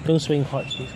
Don't swing hard, please.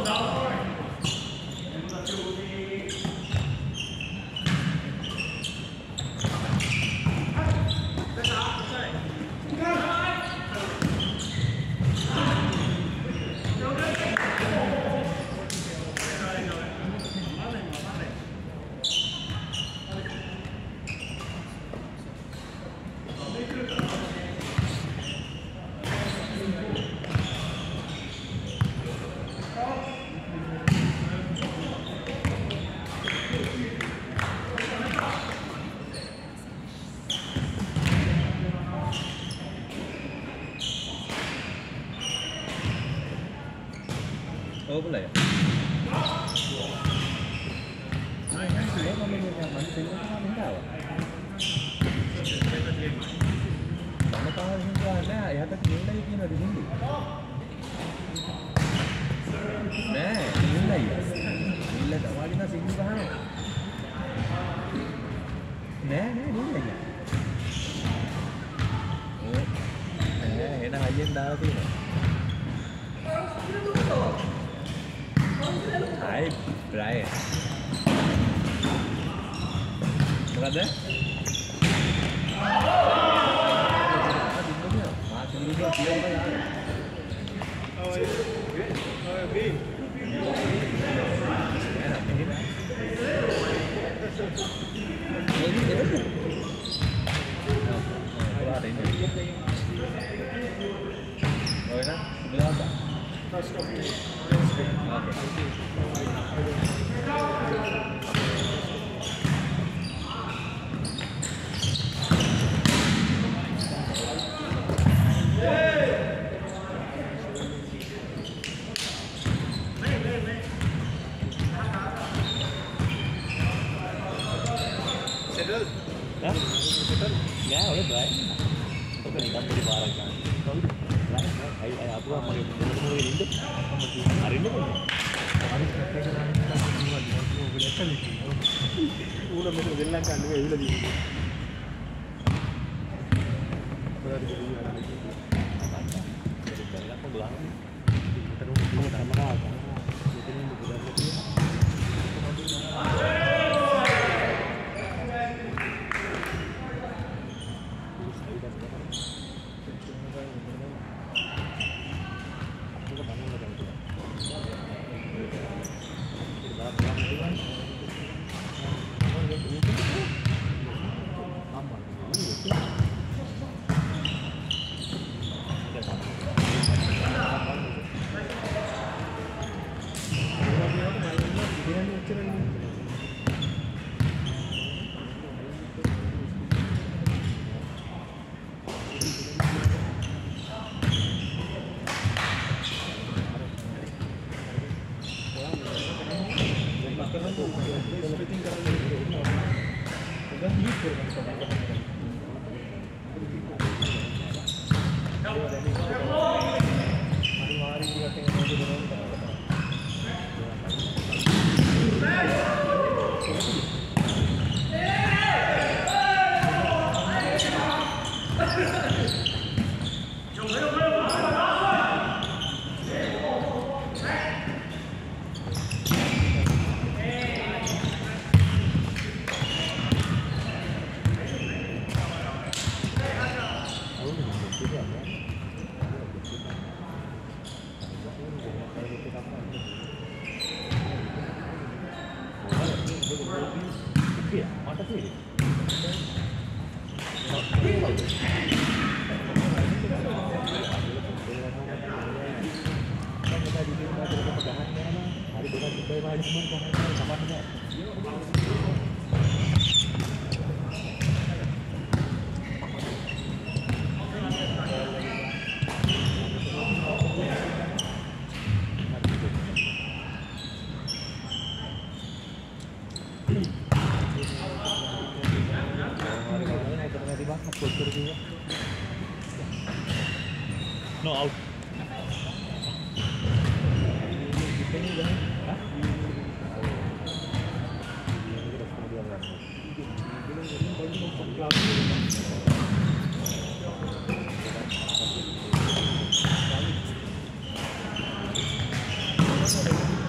Oh boleh ya? Nah, ini dia ngomongin yang mana sih? Kamu tahu? Kamu tahu itu ada ya tapi ini lagi kena di sini. Nah, ini lagi. Ini tak wali nak sini bahan. Nah, ini lagi. Oh, enak aja dah tu. Hai, Brian. Berada? Masih juga dia apa ya? Oh, B. Ada ini. Oh, ya? Berapa? Settle? Hah? Settle? Ya, udah baik. Itu kan ikan di barang kan. Ayo aku mau mulai hidup. Hari ini kan. Hari Udah mesra වෙල්ලක් ගන්න මේ ඇවිල්ලා තියෙන්නේ. ඔයාලට කියනවා නේද? Aku bilang. terus mau sama apa? Jadi ini udah No out. Hah?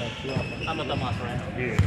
I'm a Tomas, right?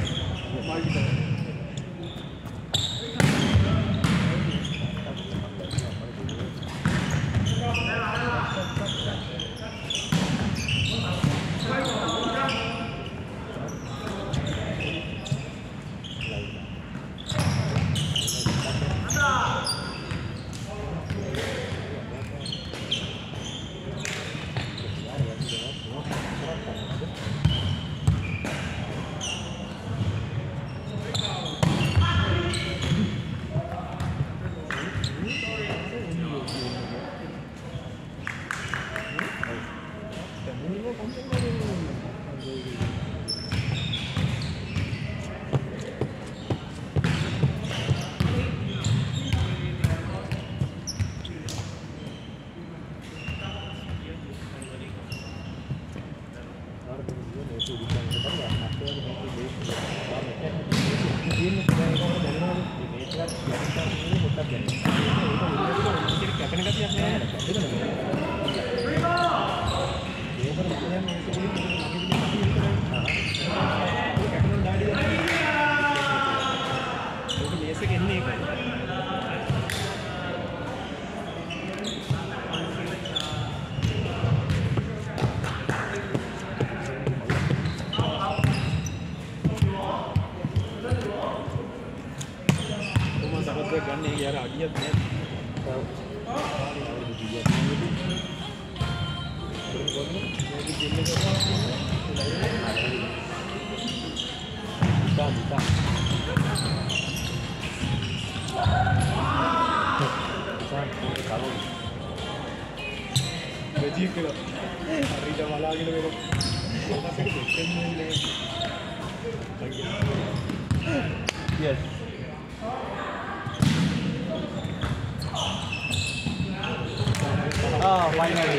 Yes. Oh, finally.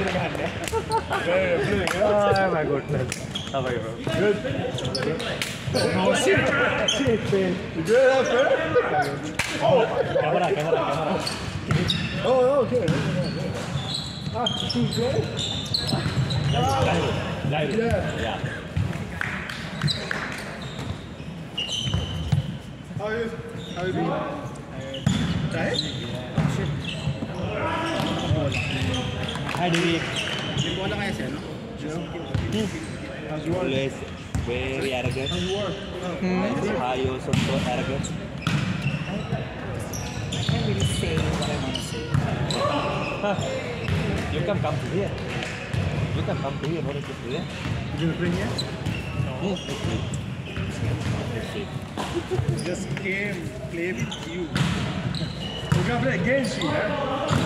Oh my goodness. How are you, bro? Good. Oh shit! Shit, man. You good, man? Oh, camera. Oh, okay. Ah, too good. Direct. Yeah. How are you doing? Tired? Hi, Devi. Always very arrogant. Are you also so arrogant? I can't really say what I want to say. You can come to here. You can come to here. What is it here? You gonna bring here? Yes, Just came, play with you. We're gonna play against you, huh?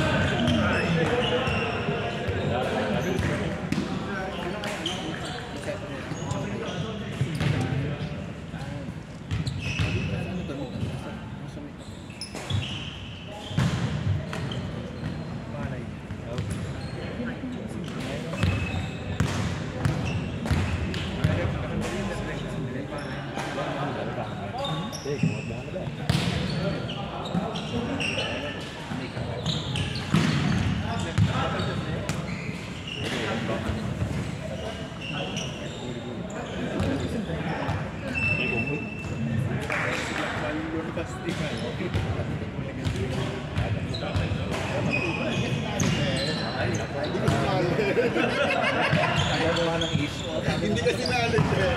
Hindi kasi knowledge eh.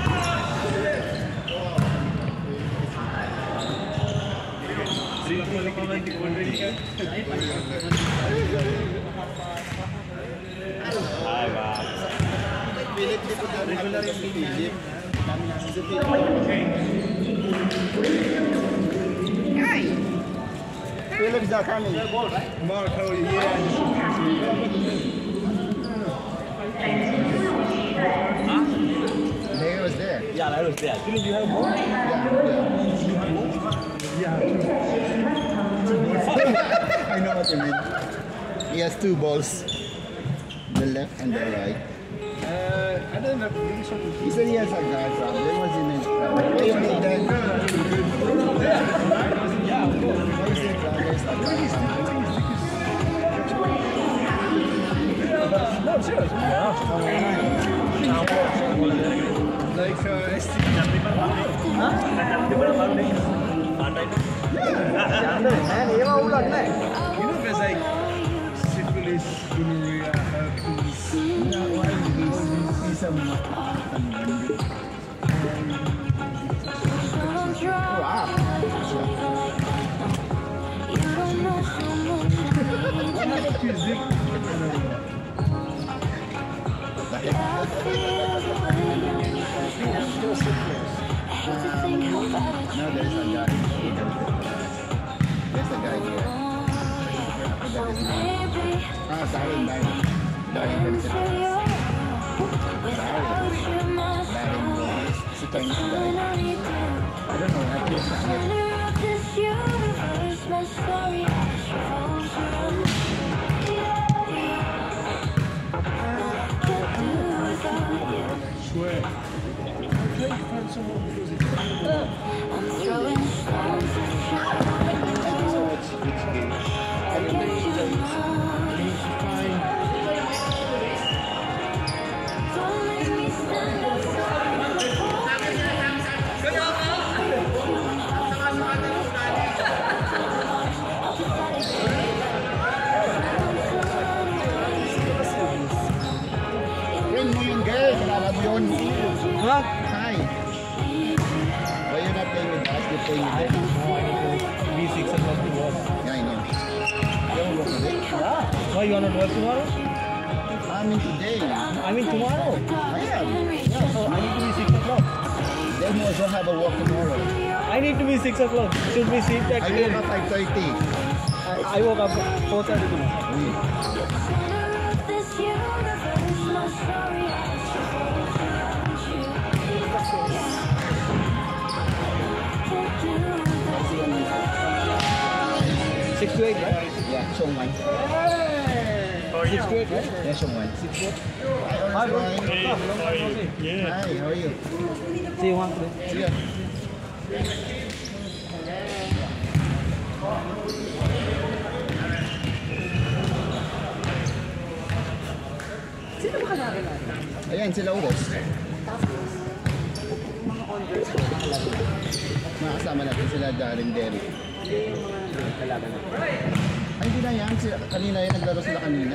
Hi, Bob. Philip, dito na regular yung Philip. Kami namin si Philip. Hi! Philip's not coming. Mark, how are you? Huh? Larry was there. Yeah, I was there. Philip, you have more? Yeah. I know what you mean. He has two balls. The left and the right. I don't know. He said he has a guard problem. There was in his problem. Yeah, of course. No, serious. Yeah. like ST. Di ba na parang din? Patay na. You know, there's like syphilis, gonorrhea, herpes. No, there's a guy. There's a guy here. Darren. Darren. It's a Chinese guy. I don't know. I think it's Swear. I'm trying to find someone who does it. Friend mo yung girl. Kilala mo yun. What? Hi. Why you not playing with us? You're playing with them. No, I need to be 6 o'clock to work. Yeah, I know. You don't work today? Yeah. Why you wanna work tomorrow? I mean today. I mean tomorrow. I am. Yeah, so I need to be 6 o'clock. Then you also have a walk tomorrow. I need to be 6 o'clock. Should we sit at I woke up 5:30. I woke up 4:30 tomorrow. Six to eight, right? Yeah, Shongwan. 6 to 8, right? Yeah, Shongwan. 6 to 8. Hi, Hi, bro. Orson. Long time no see. Hi, how are you? See you once today. See ya. Sino ba kalari natin? Ayan, sila Uros. Mga on-girls ko na kalari. Makasama natin sila Darren Derry. Yung mga kalaban natin. Ay, hindi na yan. Kanina yan, naglaro sila kanina.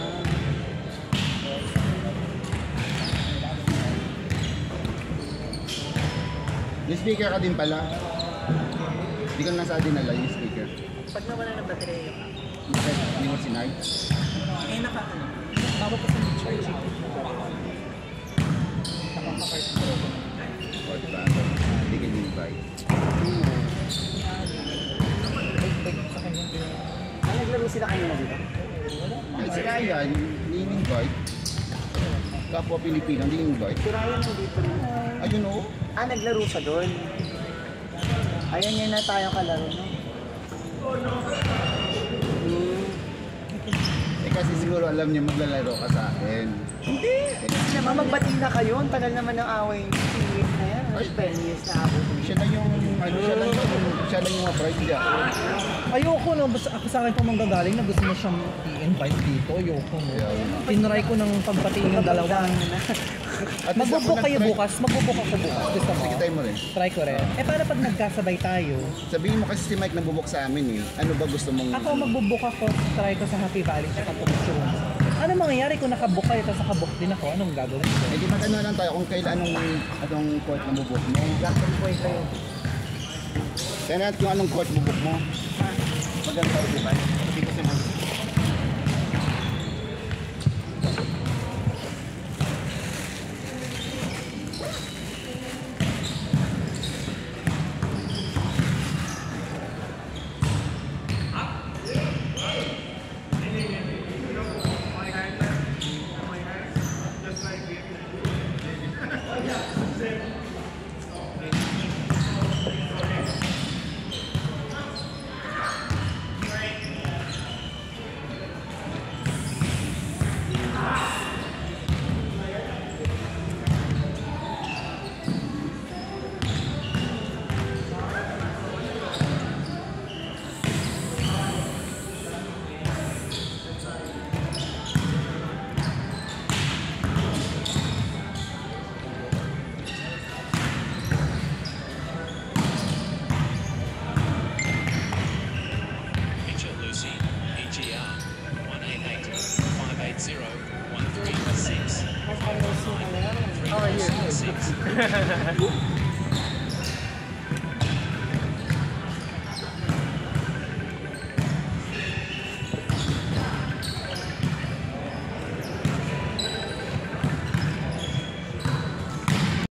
Yung speaker ka din pala. Hindi ko nasa dinala yung speaker. Pag nawala ng baterya yung Hindi mo sinay. eh tawag ko sa charge. O, diba? Hindi ka din-invite. Naglaro sila kanina dito? Ay, sila yan, ni-invite. Kapwa Pilipino, hindi invite. Si Ryan mo dito. Ayun o. Naglaro siya doon. Ayan yan na tayo kalaro, no? Eh kasi siguro alam niya maglalaro ka sa akin. Hindi! Kasi naman magbati na kayo. Ang tagal naman ng away. 10 years na yan. 10 years na ako. Siya na yung, ano, siya na yung bride niya. Ayoko no, basta ako sa akin pa manggagaling na gusto mo siyang i-invite dito. Ayoko no. Tinry ko ng pagbatiin yung dalawa. At least Magbubook ako kayo nag-try. bukas, magbubook ako bukas. Gusto mo? Sige, tayo mo rin. Try ko rin. Eh para pag nagkasabay tayo, Sabihin mo kasi si Mike nagbubuk sa amin eh. Ano ba gusto mong... ako magbubook ako, try ko sa Happy Valley sa Kaputsun. Ano mangyayari kung nakabook kayo tapos nakabook din ako? Anong gagawin ko? Eh di magano lang tayo kung kailan anong court na bubuk mo. Blackton point kayo. Kaya natin kung anong court bubuk mo. Maganda tayo, di ba? Hindi ko siya 6.